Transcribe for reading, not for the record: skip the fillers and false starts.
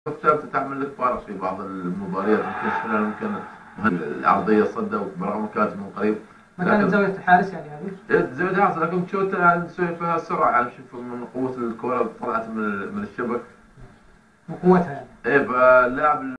الثابتة تعمل لك فارق في بعض المباريات، ممكن العرضية صدة برغم كانت من قريب. ما كانت زاوية الحارس يعني هذه؟ زاوية الحارس، لكن تشوت يعني تسوي فيها سرعة، يعني شوف من قوة الكرة طلعت من الشبك وقوتها يعني. ايه اللاعب